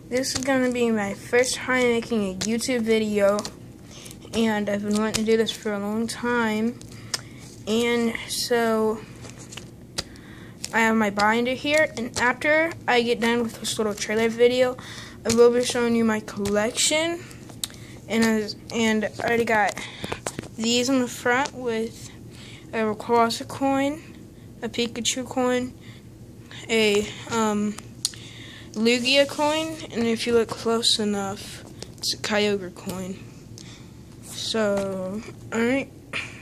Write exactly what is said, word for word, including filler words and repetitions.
This is going to be my first time making a YouTube video, and I've been wanting to do this for a long time. And so I have my binder here, and after I get done with this little trailer video, I will be showing you my collection. And I, and I already got these on the front with a Rayquaza coin, a Pikachu coin, a um, Lugia coin, and if you look close enough, it's a Kyogre coin. So, alright.